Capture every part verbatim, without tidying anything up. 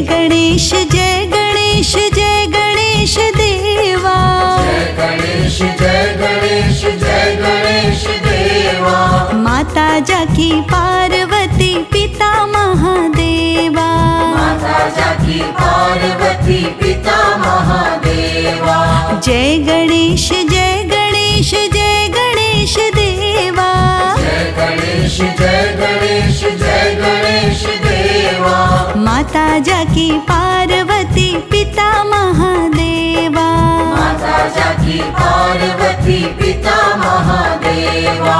गणेश जय गणेश जय गणेश देवा। जय गणेश जय गणेश जय गणेश देवा। माता जाकी पार्वती पिता महादेवा। माता जाकी पार्वती पिता महादेवा। जय गणेश जय गणेश जय गणेश देवा। जय गणेश जय गणेश जय गणेश देवा। माता जाकी पार्वती पिता महादेवा। माता जाकी पार्वती पिता महादेवा।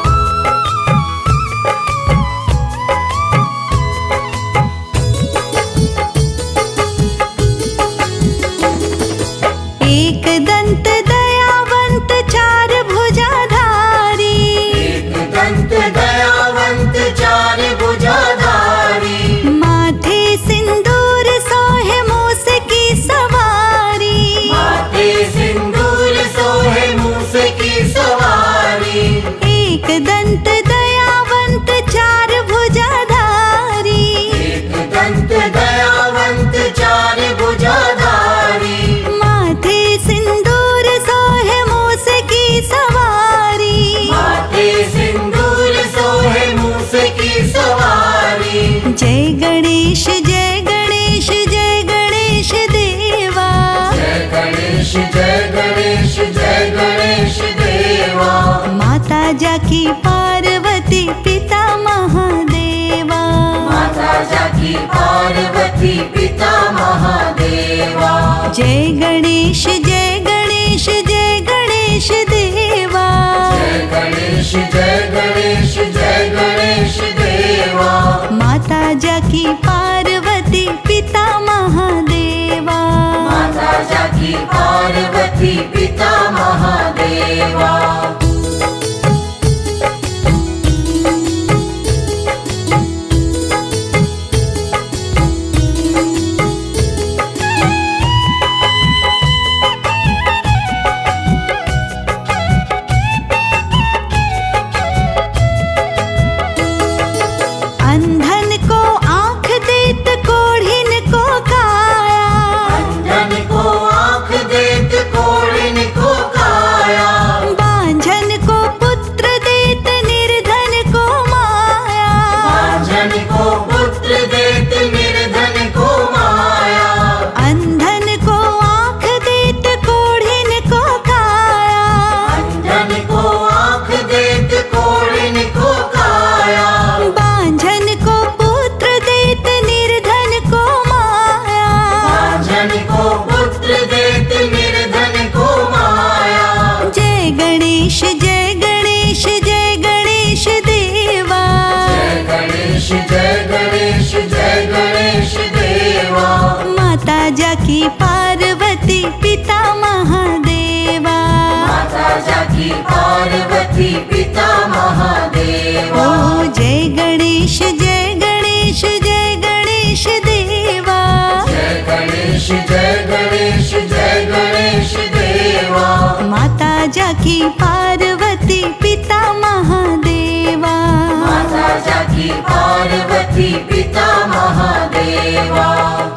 एक दंत दयावंत चार भुजाधारी। एक दंत दयावंत चार भुजाधारी। माथे सिंदूर सोहे मूस की सवारी। माथे सिंदूर सोहे मूस की सवारी। एक दंत दयावंत चार भुजाधारी। एक दंत दयावंत चार भुजाधारी। माथे सिंदूर सोहे मूस की सवारी। माथे सिंदूर सोहे मूस की सवारी। जय गणेश जय गणेश जय गणेश देवा। जय गणेश जय गणेश जय गणेश देवा। माता जाकी पार्वती पिता महादेवा। माता जाकी पार्वती पिता महादेवा। जय गणेश जय गणेश जय गणेश देवा। जय गणेश जय गणेश जय गणेश देवा। माता जाकी पार्वती पिता महादेवा। माता जाकी पार्वती पिता महादेवा। अंधन को आँख देत कोढ़िन को काया। अंधन को आँख देत कोढ़िन को काया। बांझन को पुत्र देत निर्धन को माया। बांझन को पुत्र देत निर्धन को माया। अंधन को आँख देत कोढ़िन को काया। अंधन को आँख देत कोढ़िन को काया। बांझन को पुत्र देत निर्धन को माया। बांझन को पुत्र देत निर्धन को माया। जय गणेश जय गणेश जय गणेश देवा। जय गणेश जय गणेश जय गणेश देवा। माता जाकी पार्वती पिता महादेवा। माता जाकी पार्वती पिता महादेवा। ओ जय गणेश जय गणेश जय गणेश देवा। जय गणेश जय गणेश जय गणेश देवा। माता जाकी पार्वती पिता महादेवा। माता जाकी पार्वती पिता महादेवा।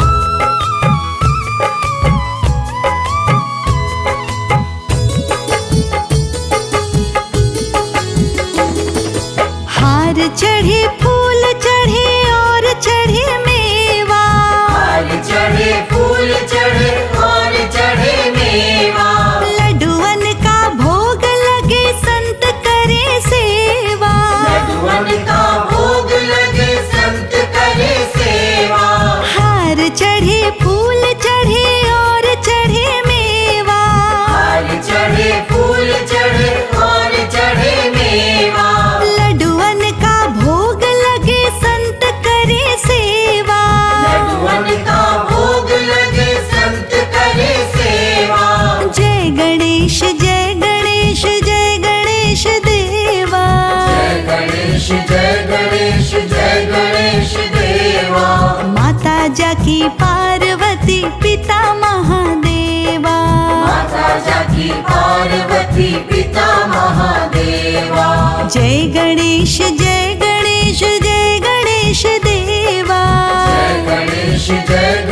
हार चढ़े फूल चढ़े और चढ़े मेवा। हार चढ़े फूल चढ़े और चढ़े मेवा। लड्डुअन का भोग लगे संत करे सेवा। लड्डुअन का भोग लगे संत करे सेवा। हार चढ़े फूल चढ़े और चढ़े मेवा। हार चढ़े फूल चढ़े और चढ़े मेवा। लड्डुअन का भोग लगे संत करे सेवा। लड्डुअन का भोग लगे संत करे सेवा। जय गणेश जय गणेश जय गणेश देवा। जय गणेश जय गणेश जय गणेश देवा। माता जाकी पार्वती पिता महादेवा। माता जाकी पार्वती पिता महादेवा। जय गणेश जय गणेश जय गणेश देवा। जय गणेश जय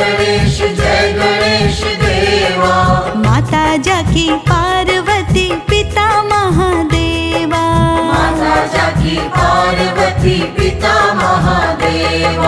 जाकी पार्वती पिता महादेवा। माता जाकी पार्वती पिता महादेवा।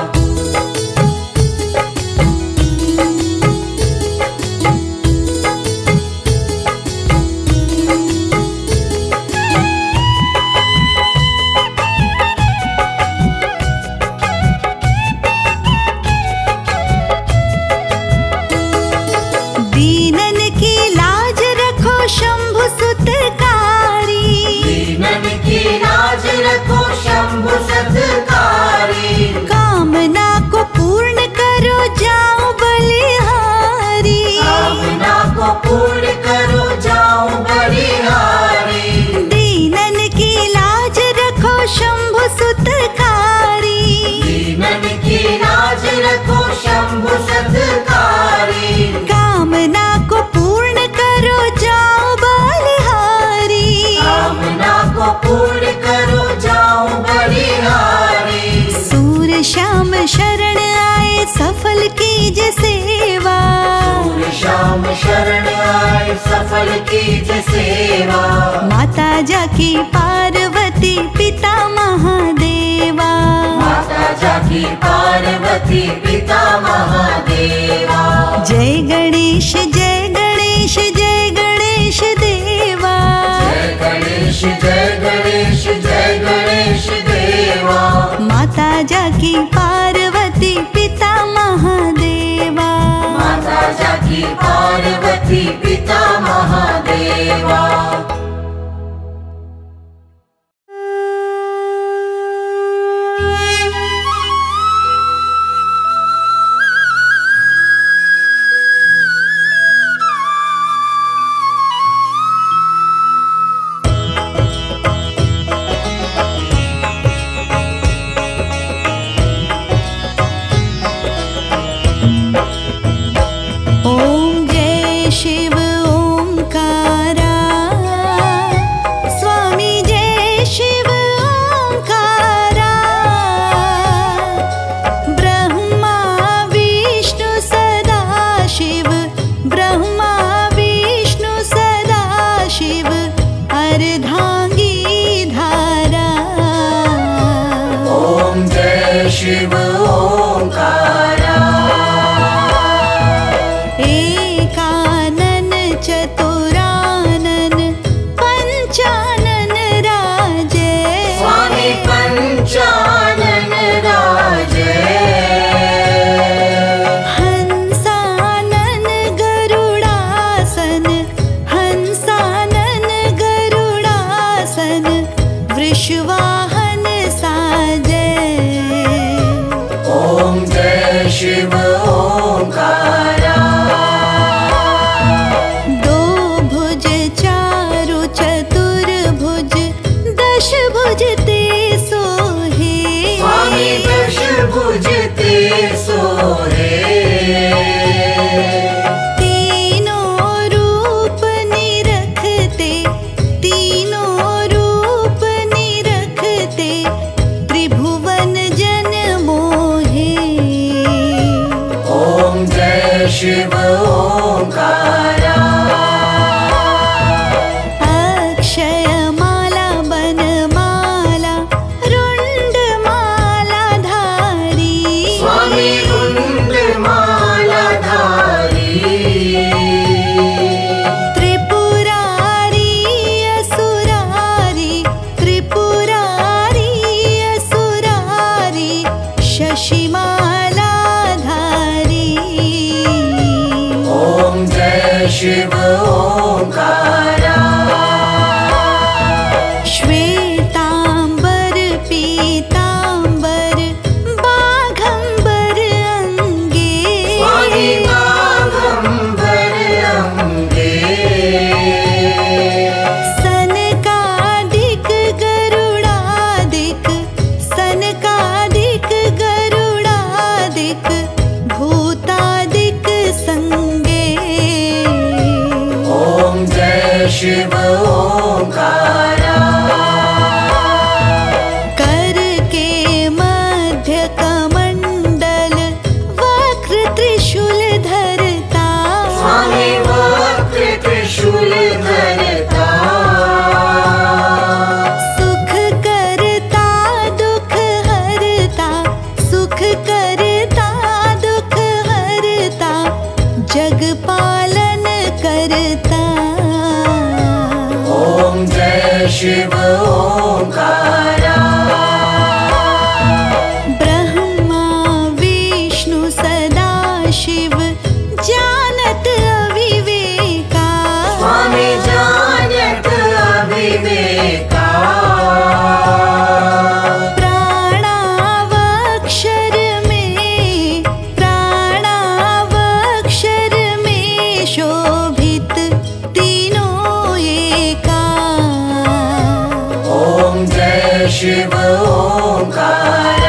दीनन की लाज रखो शंभु सुतकारी। दीनन की लाज रखो शंभु सत्कारी। कामना को पूर्ण करो जाओ बलिहारी। कामना को पूर्ण करो जाओ बलिहारी। दीनन की लाज रखो शंभु सुतकारी। दीनन की लाज रखो शंभु सत्कारी। कामना को पूर्ण करो जाओ बलिहारी। कामना को पूर्ण करो जाओ बलिहारी। सूर श्याम शरण आए सफल कीजिए सेवा। सूर श्याम शरण आए सफल कीजिए सेवा। माता जाकी पार्वती पिता महादेवा। माता जाकी पार्वती पिता महादेवा। जय गणेश जय गणेश जय गणेश देवा। जय गणेश जय गणेश जय गणेश देवा। माता जाकी पार्वती पिता महादेवा। माता जाकी पार्वती पिता महादेवा। ओम जय शिव ओंकारा। स्वामी जय शिव ओंकारा। ब्रह्मा विष्णु सदा शिव। ब्रह्मा विष्णु सदा शिव। अर्धांगी धारा। ओम जय शिव ओंकारा। एकानन चतुरानन पंचानन राजे। स्वामी पंचानन राजे। हंसानन गरुडासन। हंसानन गरुडासन। वृषवाहन साजे। ओम जय शिव ओंकारा। दो भुज चारु चतुर्भुज दश भुज ते सोहे। स्वामी दश भुज ते सोहे। तीनों रूप निरखते। तीनों रूप निरखते। त्रिभुवन जन मोहे। ओम जय शिव ओंकारा। अक्षय माला बन माला रुंड माला धारी। स्वामी रुंड माला धारी। त्रिपुरारी असुरारी। त्रिपुरारी असुरारी। शशिमाला धारी। ओम जय शिव ओंकारा। श्वेतांबर पीतांबर बाघंबर अंगे। स्वामी बाघंबर अंगे। सनकादिक गरुडादिक। सनकादिक गरुडादिक। भूतादिक संगे। ओम जय शिव ओंकारा। कर के मध्य कमंडल वक्र त्रिशूल धरता। स्वामी वक्र त्रिशूल कुल धरता। सुख करता दुख हरता, सुख करता दुख हरता, जग पालन करता। ओम जय शिव ओंकारा। ब्रह्मा विष्णु सदा शिव जानत अविवेका। स्वामी जानत अविवेका। प्राणावक्षर में, प्राणावक्षर में शोभित तीनों एका। ओम जय शिव ओंकारा।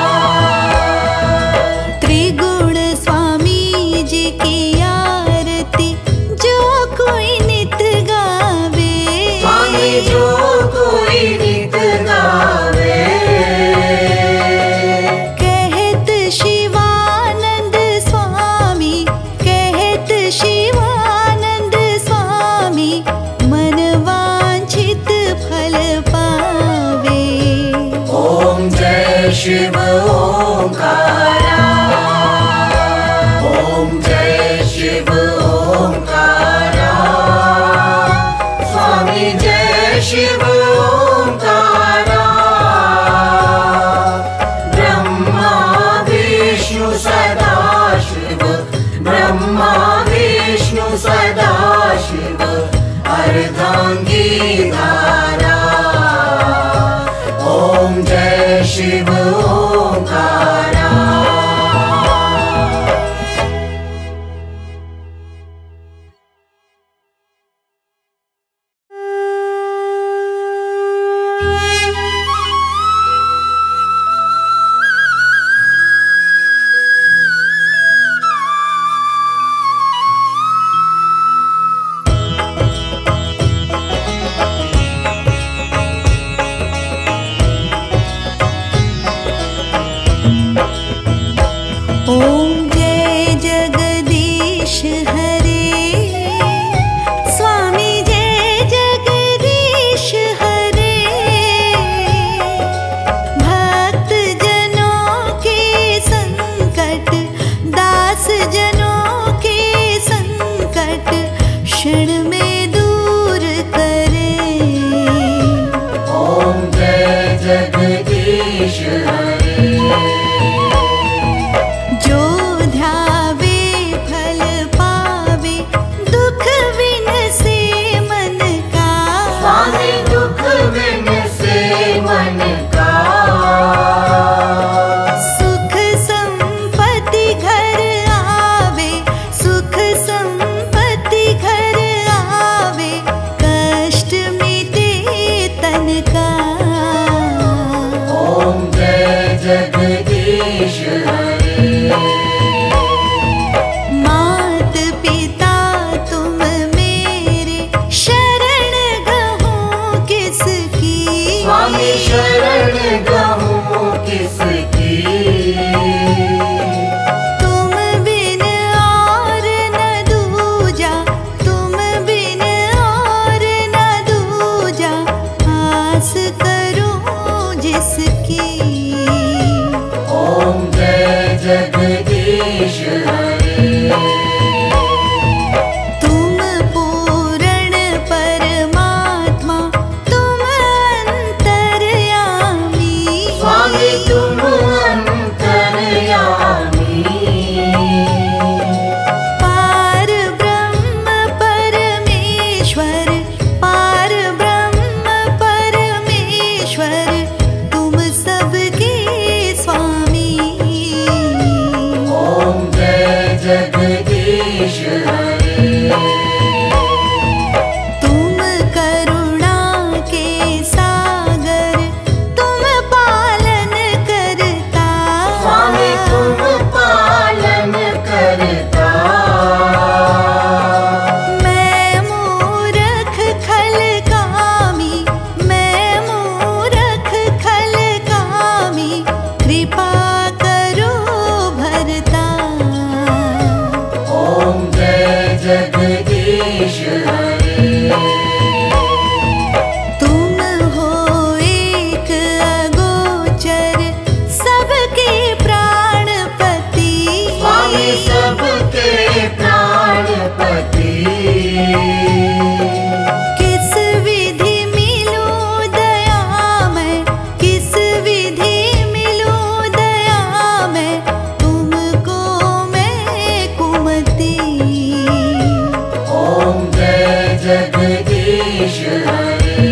त्रिगुण स्वामी जी की आरती जो कोई नित गावे। स्वामी जो कोई नित गावे। कहत शिवानंद स्वामी, कहत शिवानंद स्वामी, मन वांछित फल पावे। ओम जय शिव ओंकारा। ओम जय शिव ओंकारा। स्वामी जय शिव ओंकारा। ब्रह्मा विष्णु सदा शिव, ब्रह्मा विष्णु सदा शिव, अर्धांगी धारा। ओम जय शिव ओंकारा। ओम जय जगदीश हरे, स्वामी जय जगदीश हरे। भक्त जनों के संकट, दास जनों के संकट, क्षण में दूर करे। ओम जय जगदीश हरे। जो ध्यावे फल पावे, दुख विन से मन का। स्वामी दुख विन से मन का। सुख संपत्ति घर आवे, सुख संपत्ति घर आवे, कष्ट मिटे तन का। ओम जय जगदीश हरे। मात पिता तुम मेरे, शरण गहूँ किसकी। स्वामी शरण गहूँ किसकी। तुम बिन और न दूजा, तुम बिन और न दूजा, आस करूं जिसकी। ओम जय जगदीश हरे। तुम पूर्ण परमात्मा, तुम अंतर्यामी। स्वामी तुम अंतर्यामी। पार ब्रह्म परमेश्वर, पार ब्रह्म परमेश्वर, तुम सबके स्वामी। ओम जय जगदीश हरे। तुम करुणा के सागर, तुम पालन करता। स्वामी तुम पालन करता। मैं मूरख जगदीश हरे।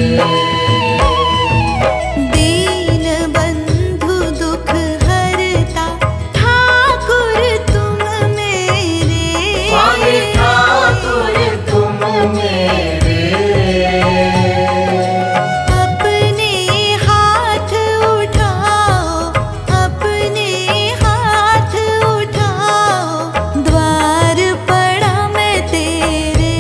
दीन बंधु दुख हरता ठाकुर तुम मेरे। स्वामी ठाकुर तुम मेरे। अपने हाथ उठाओ, अपने हाथ उठाओ, द्वार पड़ा मैं तेरे।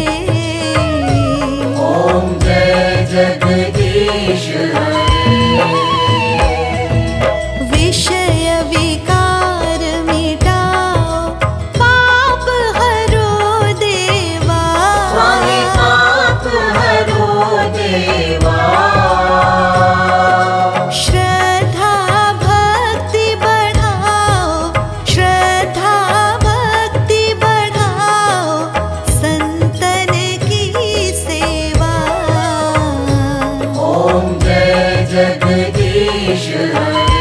ओम जय जगदीश हरे। विषय विकार मिटाओ, पाप हरो देवा। स्वामी पाप हरो देवा। श्रद्धा भक्ति बढ़ाओ, श्रद्धा भक्ति बढ़ाओ, संतन की सेवा। ओम जय जगदीश हरे।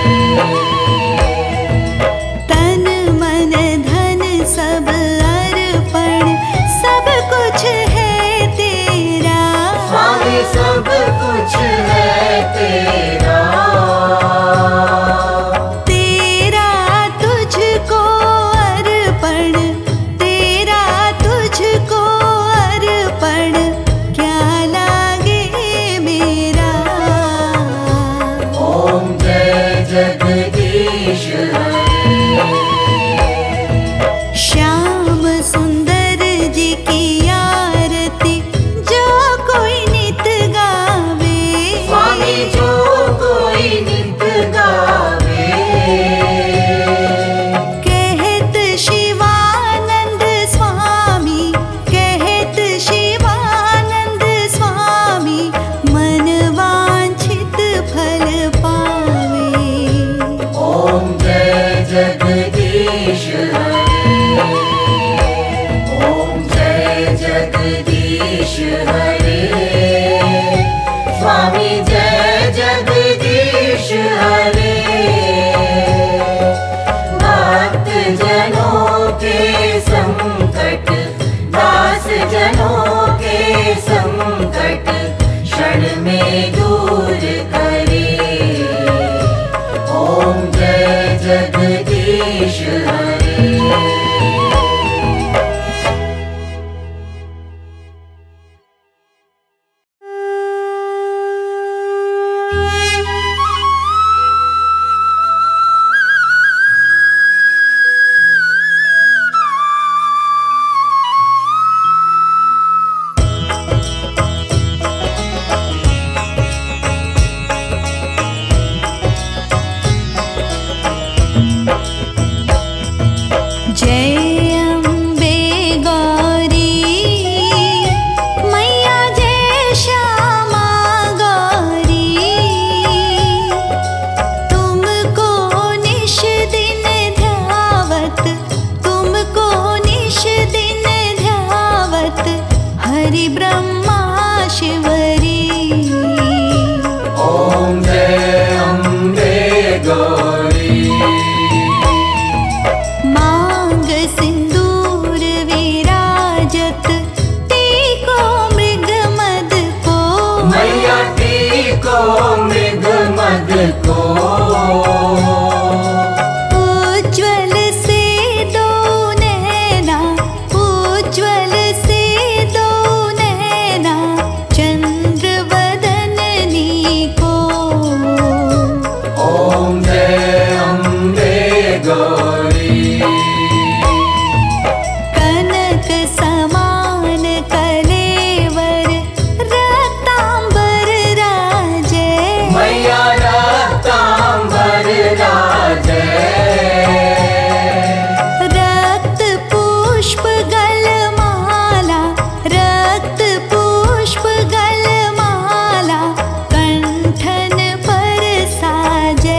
तन मन धन सब अर्पण, सब कुछ है तेरा। स्वामी सब कुछ है तेरा। तेरा तुझको अर्पण, तेरा तुझको अर्पण, क्या लागे मेरा। ओम जय जगदीश हरे। श्याम सुंदर जी की आरती जो कोई नित गावे। स्वामी जो कोई नित गावे। कहत शिवानंद स्वामी, कहत शिवानंद स्वामी, मन वांछित फल पावे। ओम जय जगदीश हरे। ओम जय जगदीश हरे। स्वामी जय जगदीश हरे। भक्त जनों के संकट, दास जनों के संकट, क्षण में दूर करे। ओम जय जगदीश हरे। जय अम्बे गौरी मैया, जय श्यामा गौरी। तुमको निश दिन ध्यावत, तुमको निश दिन ध्यावत, हरि ब्रह्मा शिवरी। ओम जय अम्बे गौरी। मांग सिंदूर विराजत, टीको मृग मद को। मैया टीको मृग मद को। उज्ज्वल से दो नैना, उज्ज्वल से दो नैना, चंद्र वदननी को। ओम जय अम्बे गौरी। कनक समान कलेवर, रक्तांबर राजे। मैया रक्तांबर राजे। रक्त पुष्प गलमाला, रक्त पुष्प गलमाला, कंठन पर साजे।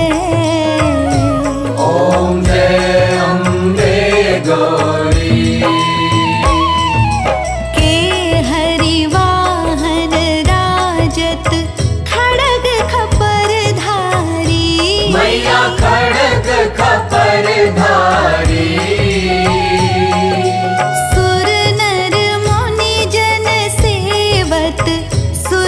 ओम जय अम्बे गौरी। के हरिवाहन राजत, खड़ग खपर धारी। मैया खड़ग खपर धारी। सुर नर मुनि जन सेवत, सुर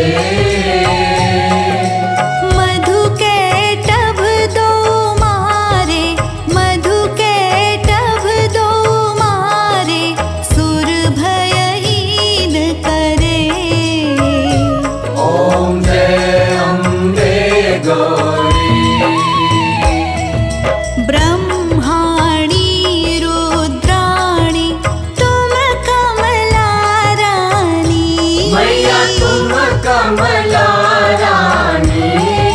मधु के टभ दो मारे, मधु के टभ दो मारे, सुर भयहीन करे। ओम जय अम्बे गौरी। ब्रह्माणी रुद्राणी तुम कमला रानी, मैया तुम कमला रानी।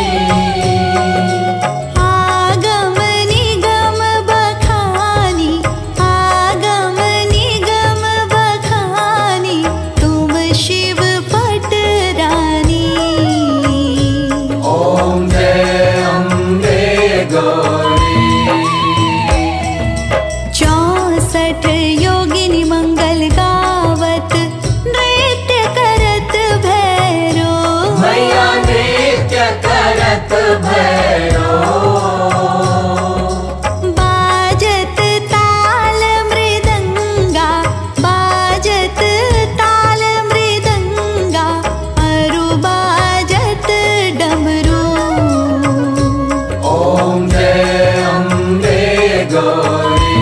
आगम निगम बखानी, आगम निगम बखानी, तुम शिव पट रानी। ओम जय अम्बे गौरी। चौसठ योगिनी मंगल गावत, नृत्य करत भैरो। मैया नृत्य करत भैरो। बाजत ताल मृदंगा, बाजत ताल मृदंगा, अरु बाजत डमरू। ओम जय अम्बे गौरी।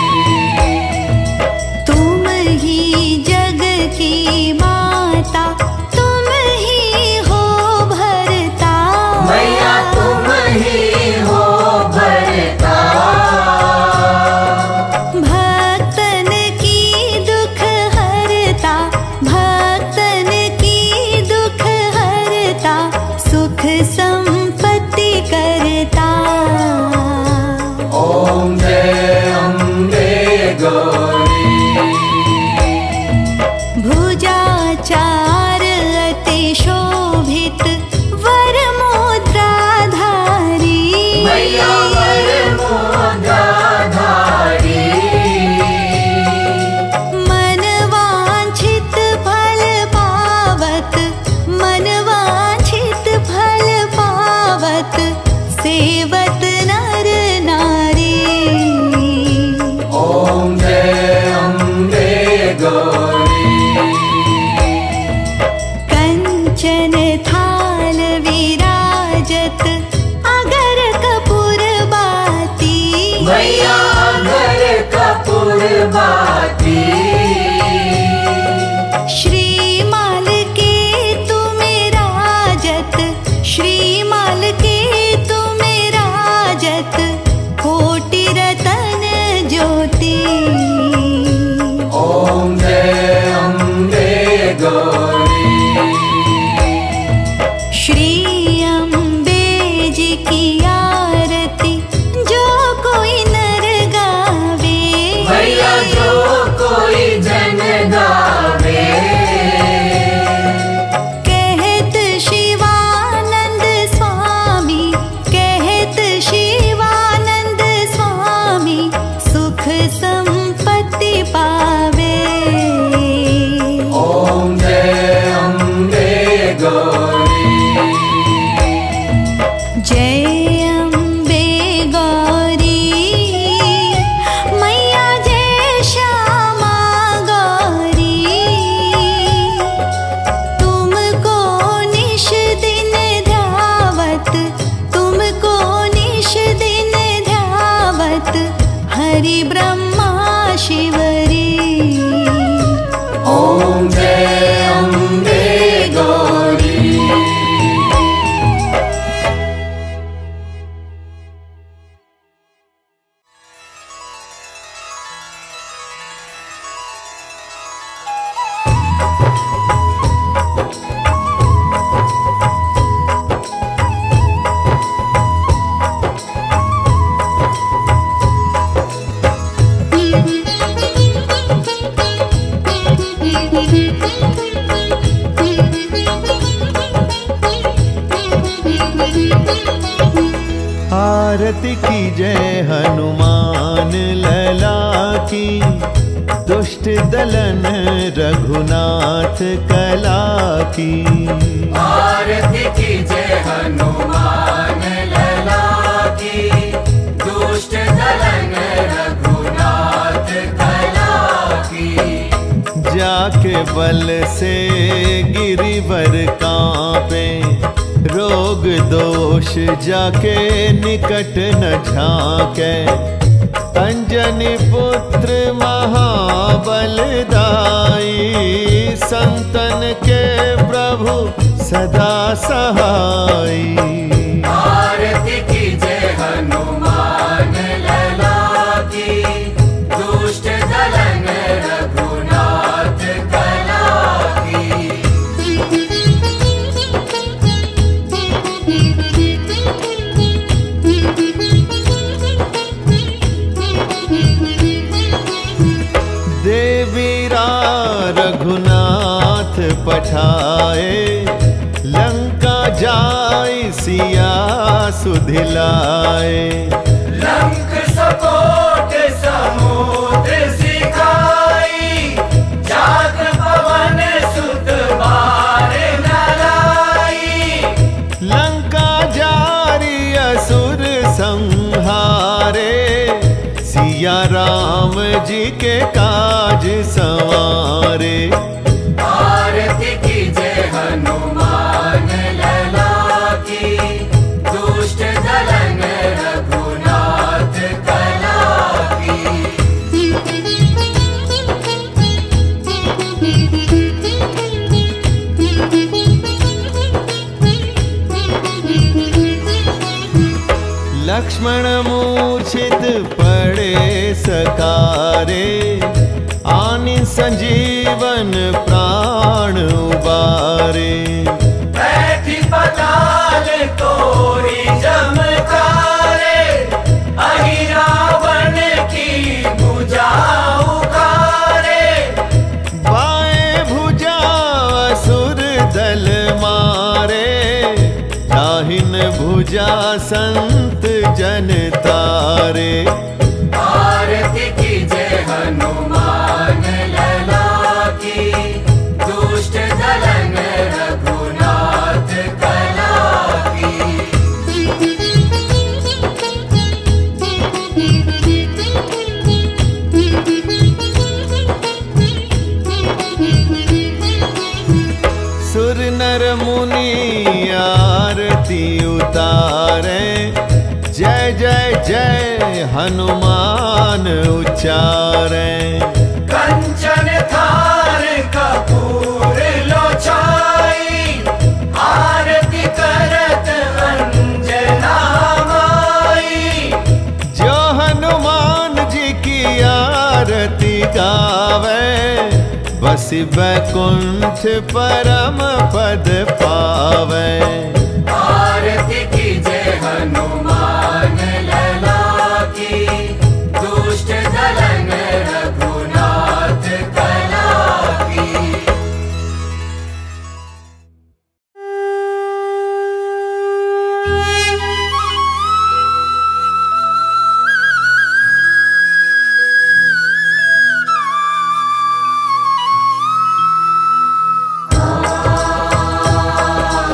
तुम ही जग की माता, तुम ही हो भरता। मैया तुम ही हो भरता। भक्तन की दुख हरता, भक्तन की दुख हरता, सुख संपत्ति करता। ओम जय अम्बे गौरी। भुजाचार अति शोभित, वर मुद्राधारी। मैया वर मुद्राधारी। मन वांछित फल पावत, मन वांछित फल पावत, सेवत नर नारी। ओम जय अम्बे गौरी। कंचन थाल विराजत, अगर कपूर बाती। मैया घर कपूर बाती। श्रीमाल के तुम राजत, श्रीमाल के तुम राजत, कोटि रतन ज्योति। ओम जय अम्बे गौरी। श्री अम्बे जी की आरती, जो कोई नर गावे। मैया जो कोई जन गावे। कहत शिवानंद स्वामी, कहत शिवानंद स्वामी, सुख संपत्ति पावे। ओम जय अम्बे गौरी। जय अम्बे गौरी, मैया जय श्यामा गौरी। तुमको निश दिन ध्यावत, तुमको निश दिन ध्यावत, हरि ब्रह्मा शिवरी। ओम जय अम्बे गौरी। आरती की जय हनुमान लला की, दुष्ट दलन रघुनाथ कला की। आरती की जय हनुमान लला की, दुष्ट दलन रघुनाथ कला की। जा के बल से गिरिवर कांपे, रोग दोष जाके निकट न झांके। अंजनी पुत्र महाबलदाई, संतन के प्रभु सदा सहाई। आरती कीजय हनुमान लला की, दुष्ट दलन रघुनाथ कला की। देवीरा रघुनाथ पठाए, लंका जाय सिया सुधिलाए। लंक सपोट समुद्र सिखाई, जात पवन सुत बार न लाई। लंका जारी असुर संहारे, सिया राम जी के काज संवारे। आरती कीजय हनुमान लला की, दुष्ट दलन रघुनाथ कला की। लक्ष्मण मूर्छित पड़े सकारे, आनि संजीवन प्राण उबारे। बैठी पताल तोरी जमकारे, अहि रावण की भुजा उखारे। बाएं भुजा असुर दल मारे, दाहिन भुजा संत जन तारे। आरती कीजय हनुमान लला की, दुष्ट दलन रघुनाथ कला की। सुर नर मुनि आरती उतारे, जय जय जय हनुमान उच्चारे। कंचन थार कपूर लोछाई, आरती करत अंजना माई। जो हनुमान जी की आरती गावे, बसी बैकुंठ परम पद पावे। आरती कीजय हनुमान लला की, दुष्ट दलन रघुनाथ कला की। आ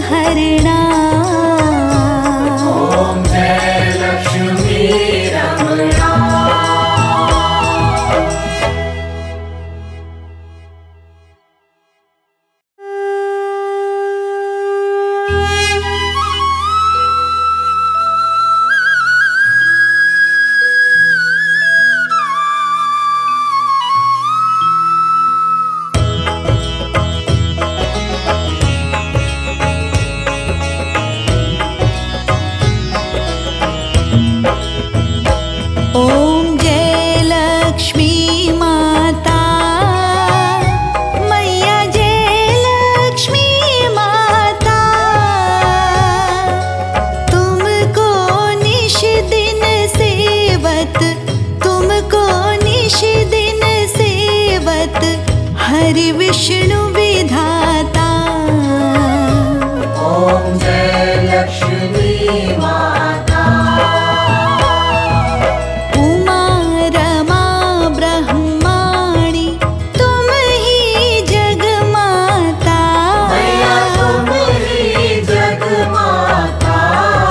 हरणा। ओम जय लक्ष्मी रमणा। ओम जय लक्ष्मी माता, मैया जय लक्ष्मी माता। तुमको निश दिन सेवत, तुमको निश दिन सेवत, हरि विष्णु विधाता। ओम जय लक्ष्मी माता। उमा रमा ब्रह्माणी, तुम ही जगमाता। मैया तुम ही जगमाता।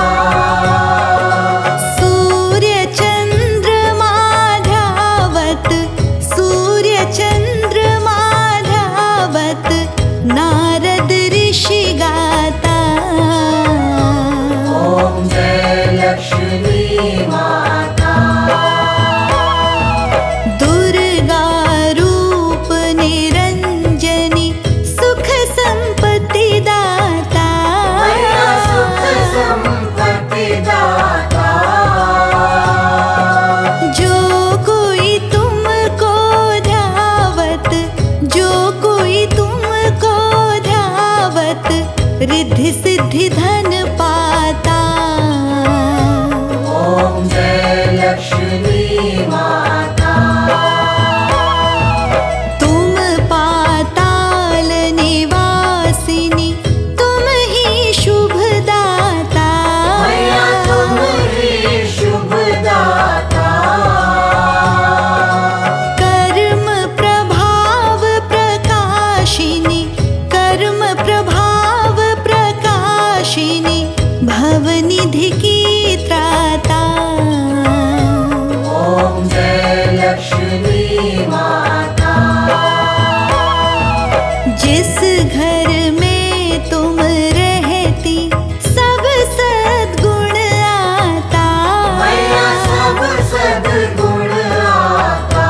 सूर्य चंद्रमा ध्यावत, सूर्य चंद्रमा ध्यावत, नारद ऋषि गाता। ओम जय लक्ष्मी माता। दुर्गा रूप निरंजनी, सुख संपत्ति दाता। मैया सुख संपत्ति दाता। जो कोई तुमको ध्यावत, जो कोई तुमको ध्यावत, रिद्धि सिद्धि धन पाता। ओम जय लक्ष्मी माता। तुम पाताल निवासिनी, तुम ही शुभ दाता। मैया तुम ही शुभ दाता। कर्म प्रभाव प्रकाशिनी, कर्म प्रभाव प्रकाशिनी, भवनिधि की त्राता। ओम जय लक्ष्मी माता। जिस घर में तुम रहती, सब सद्गुण आता। मैया सब सद्गुण आता।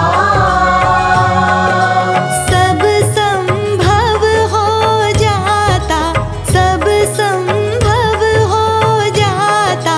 सब संभव हो जाता, सब संभव हो जाता,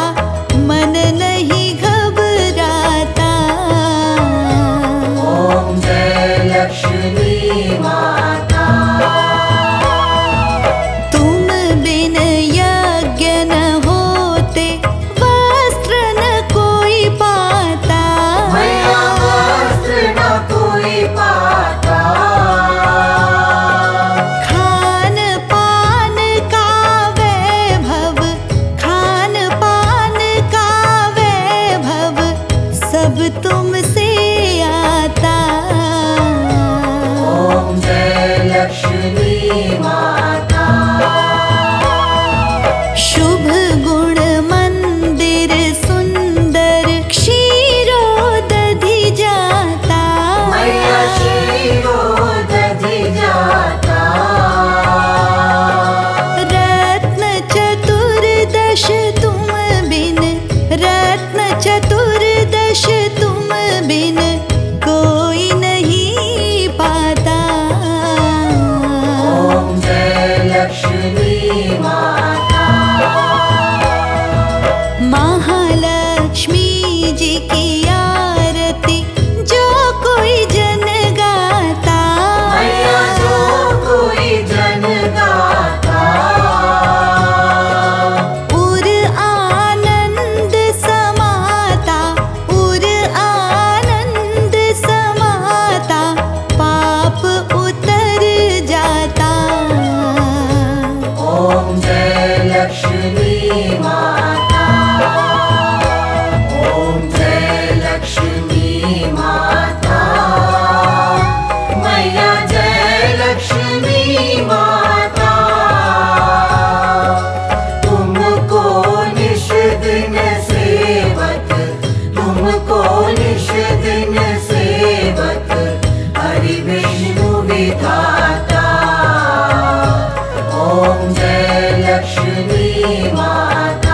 माता।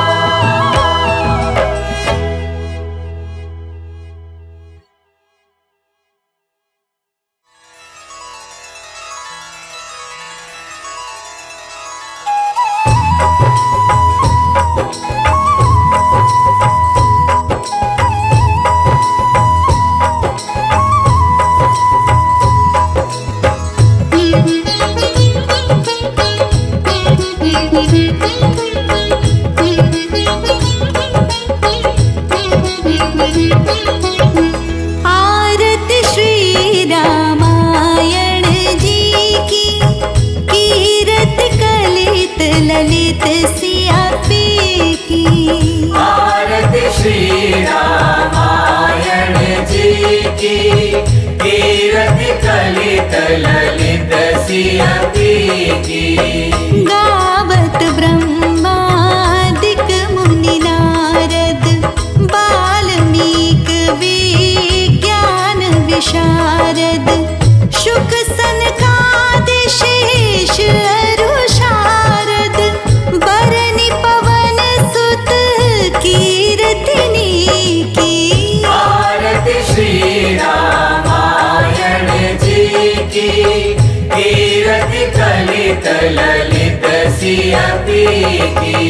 आरती श्री रामायण जी की, कीरत कलित ललित सियापी की। आरती श्री रामायण जी की, कीरत कलित ललित सियापी की। गावत ब्रह्मादिक मुनि नारद, वाल्मीकि विज्ञान विशारद। शुक सनकादि शेष अरु शारद, बरनि पवन सुत कीर्तिनी की। आरती श्री रामायण जी की, कीरत कलित ललित सियापी की।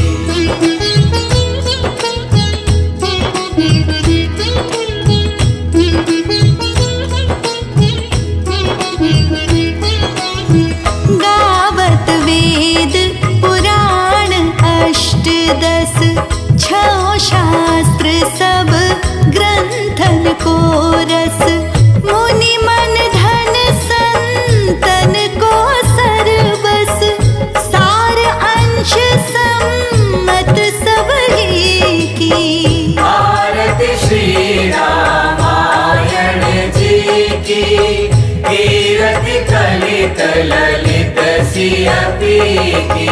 गावत वेद पुराण अष्टदश, छो शास्त्र सब ग्रंथन को रस। मुनि मन धन संतन को सरबस, सार अंश सम्मत सब ही की। आरती श्री रामायण जी की, कीरत कलित ललित सियापी की।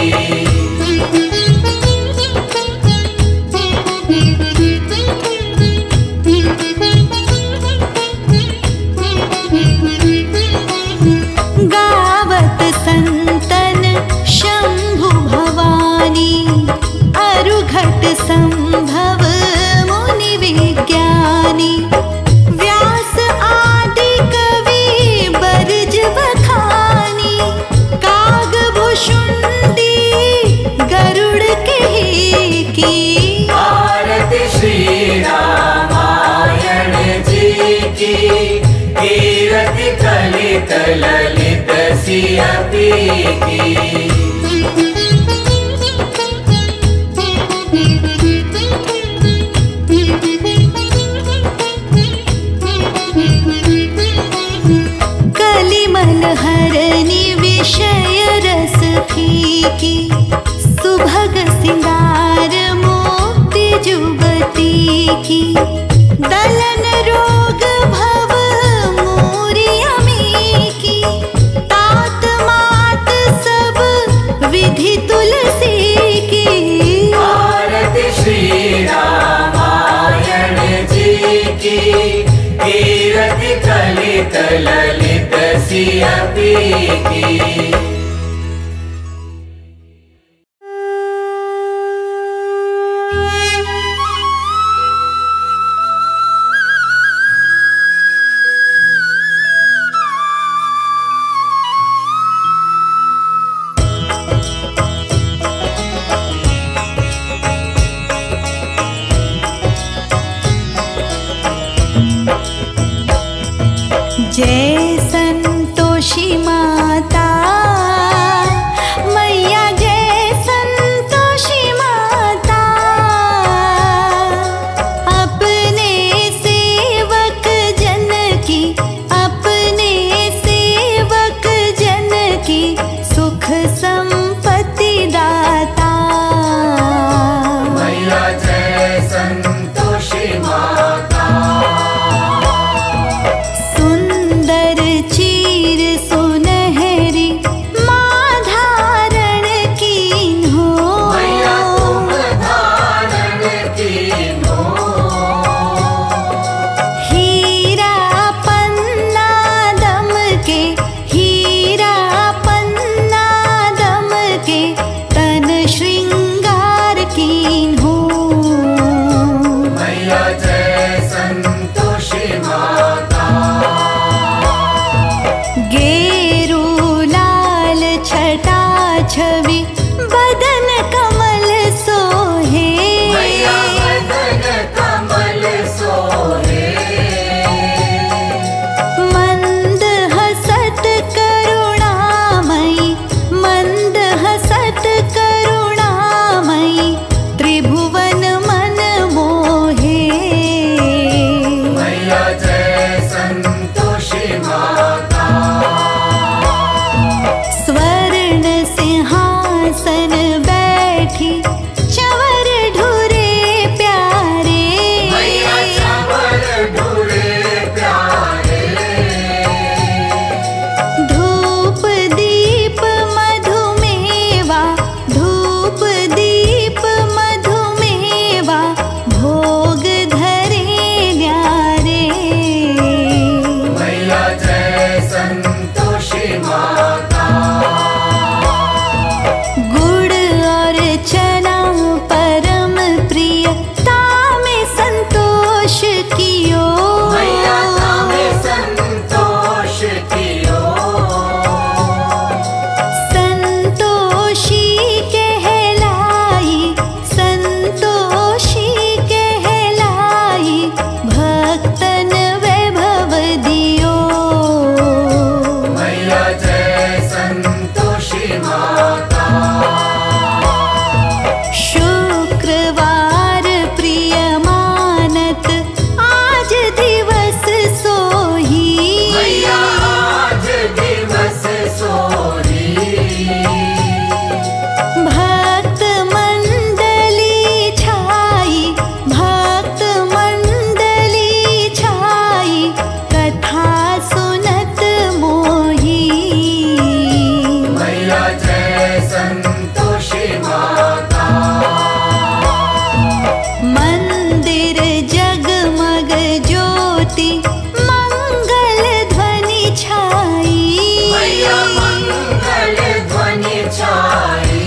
गावत संतन शंभु भवानी, अरुघट संभव मुनि विज्ञानी। व्यास आदि कवि बरज बखानी, कागभुषुंडी गरुड़ कही की। आरती श्री रामायण जी की, कीरत कलित ललित सियापी की। कलिमल हरनि विषय रस फीकी, सुभग सिंगार मुक्ति जुगती की। दलन रोग भव मूरियमी की, तात मात सब विधि तुलसी की। आरती श्री रामायण जी की, कीरत कलित ललित सियापी की। जय संतोषी माता मैया, जय संतोषी माता। अपने सेवक जन की, अपने सेवक जन की, सुख संपत्ति दाता। मैया जय संतोषी माता। सुंदर श्रृंगार कीन्हो। मैया जय संतोषी माता। गेरू लाल छटा छवि बदन कमल सोहे। मैया बदन कमल सोहे। मंद हसत करुणामयी मंद हसत करुणामयी त्रिभुवन मन मोहे। मैया जय संतोषी माता। स्वर्ण सिंहासन बैठी चंवर ढूरे प्यारे। मैया चंवर ढूरे प्यारे। धूप दीप मधुमेवा धूप दीप मधुमेवा भोग धरे न्यारे। मैया जय संतोषी माता। गुड़ और चना परम प्रिय तामे संतोष कियो। मैया तामे संतोष कियो। संतोषी कहलाई संतोषी कहलाई भक्तन वैभव दियो। मैया जय संतोषी माता। शुक्रवार प्रिय मानत आज दिवस सोही। मैया आज दिवस सोही। भक्त मंडली छाई भक्त मंडली छाई कथा सुनत मोही। मैया जय संतोषी माता। मंदिर जगमग ज्योति मंगल ध्वनि छाई। मैया मंगल ध्वनि छाई।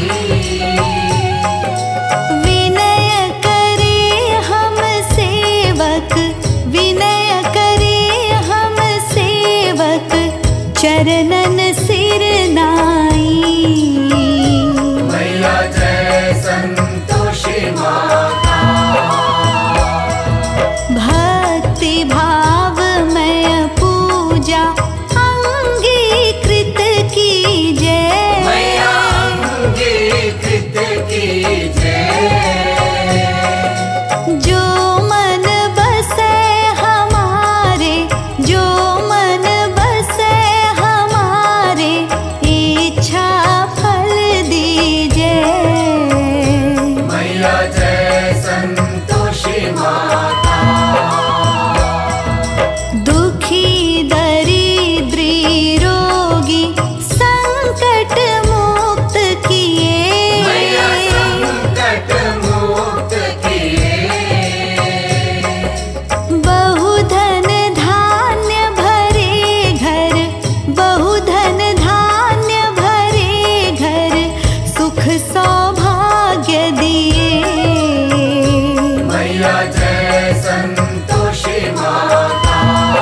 विनय करे हम सेवक विनय करे हम सेवक चरणन सिर नाई। मैया जय संतोषी माता। भक्ति भाव में पूजा अंगीकृत कीजय। मैया अंगीकृत कीजय। जो मन बसे हमारे जो मन बसे हमारे इच्छा फल दीजिए। मैया जय संतोषी माता। दुखी दरिद्री रोगी संकट मुक्त किए। मैया संकट मुक्त किए। बहुधन धान्य भरे घर बहुधन धान्य भरे घर सुख सौभाग्य दिए। मैया जय संतोषी माता।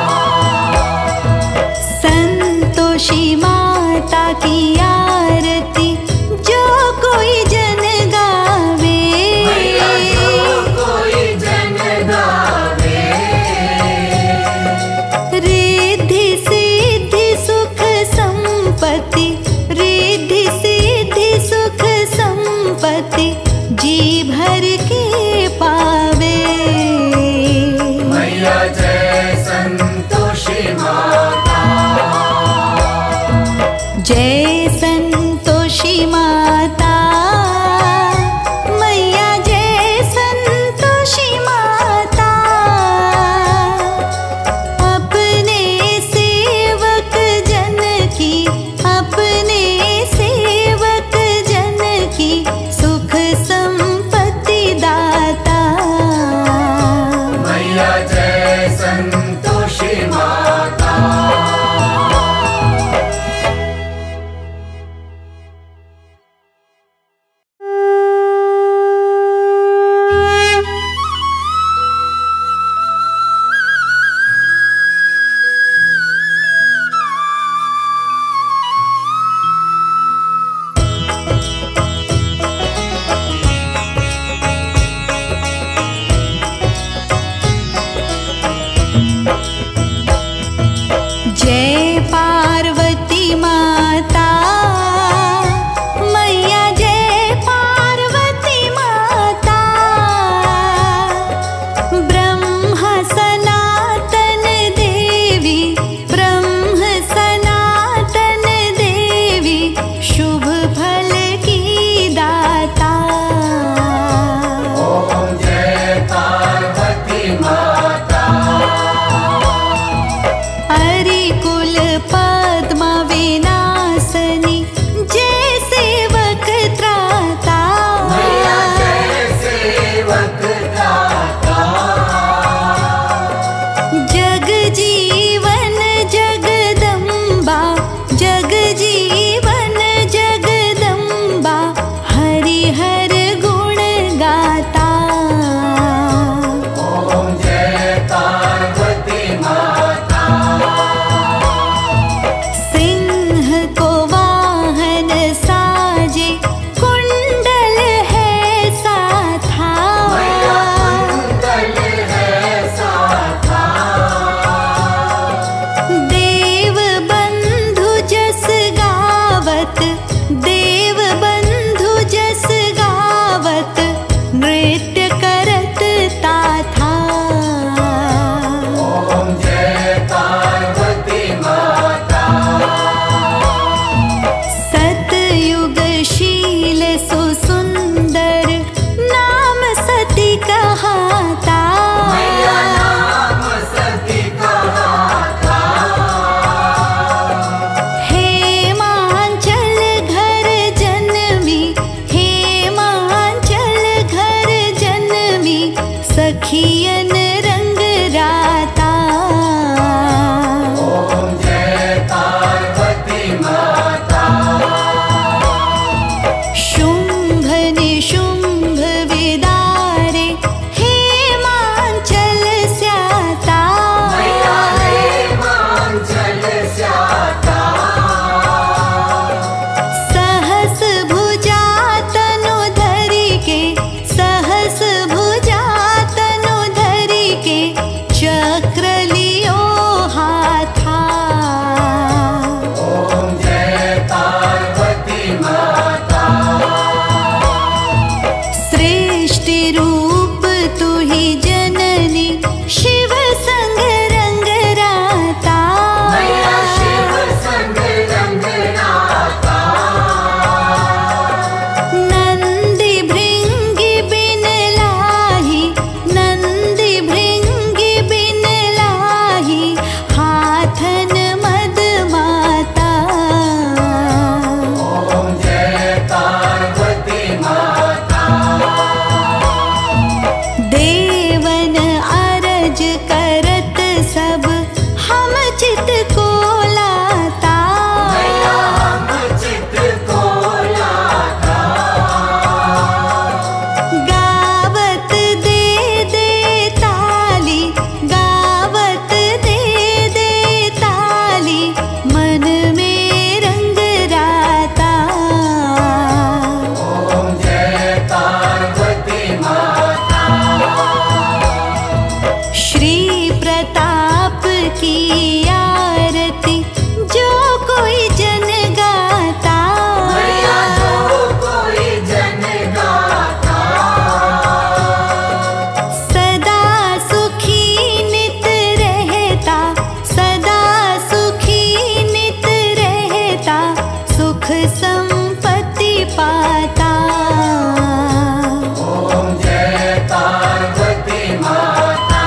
संतोषी माता की आरती जो कोई जन गावे। मैया जो कोई जन गावे। रिद्धि सिद्धि सुख संपत्ति रिद्धि सिद्धि सुख संपत्ति जी भर के पावे। मैया जय संतोषी माता। जय संतोषी माता। मैया जय संतोषी माता। अपने सेवक जन की अपने सेवक जन की सुख संपत्ति दाता। सखियन रंग राता। ओम जय पार्वती माता। शुंभ निशुंभ विदारे हेमांचल स्याता। मैया हेमांचल स्याता। सहस भुजा तनु धरि के सहस भुजा तनु धरि के चक्र लियो हाथा। ओम जय पार्वती माता। सृष्टि रूप तू ही जननी शिव संग रंग राता। मैया शिव संग रंग राता। नंदी भृंगी बिन लाही नंदी भृंगी बिन लाही हाथन मद माता। ओम जय पार्वती माता। देवन अरज करत सब हम चित को लाता। मैया हम चित को लाता। गावत दे दे ताली गावत दे दे ताली मन में रंग राता। ओम जय पार्वती माता। श्री प्रताप की आरती जो कोई जन गाता। मैया जो कोई जन गाता। सदा सुखी नित रहता सदा सुखी नित रहता सुख संपत्ति पाता। ओम जय पार्वती माता।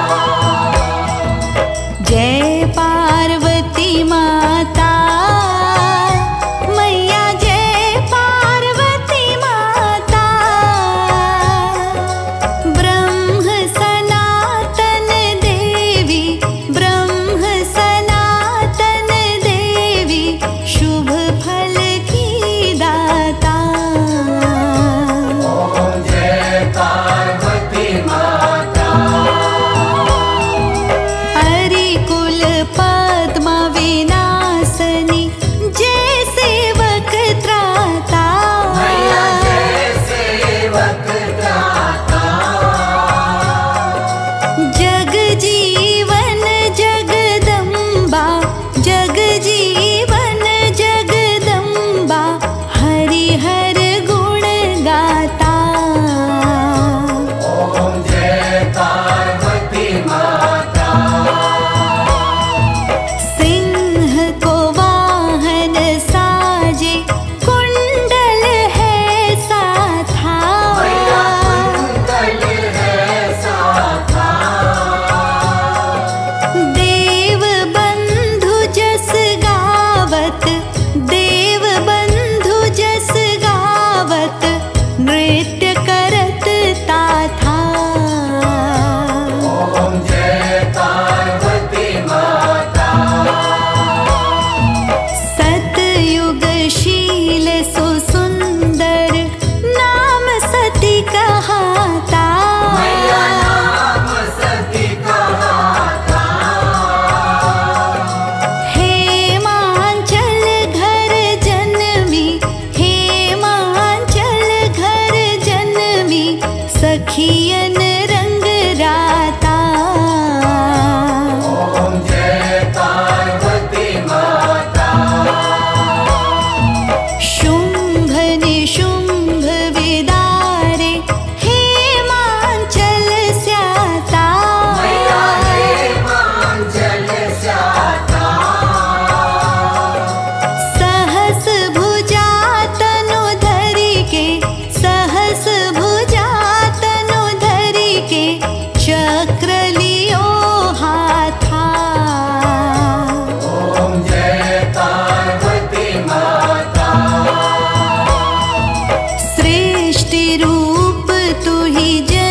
जय पार्वती माता। मैया जय पार्वती माता। ब्रह्म सनातन देवी ब्रह्म सनातन देवी शुभ फल की दाता। ओम जय पार्वती माता। हरिकुल पद्मा विनाशनी जय सेवक त्राता। मैया जय सेवक त्राता। जग जीवन जगदम्बा जग जीवन जगदम्बा हरि हर गुण गाता। ओम जय पार्वती माता। सिंह को वाहन साजे कुंडल है साथा। मैया कुंडल है साथा। देव बंधु जस गावत देव बंधु जस गावत नृत्य करत ताथा। ओम जय पार्वती माता। सतयुगशील सुसुंदर नाम सती कहाता। मैया नाम सती कहाता। हेमांचल घर जन्मी हेमांचल घर जन्मी सखियन रंग राता। ओम जय पार्वती माता। शुंभ निशुंभ विदारे हेमांचल स्याता। मैया हेमांचल स्याता। सहस भुजा तनु धरि के सहस भुजा तनु धरि के चक्र लियो हाथा। ओम जय पार्वती माता। सृष्टि रूप तू ही जन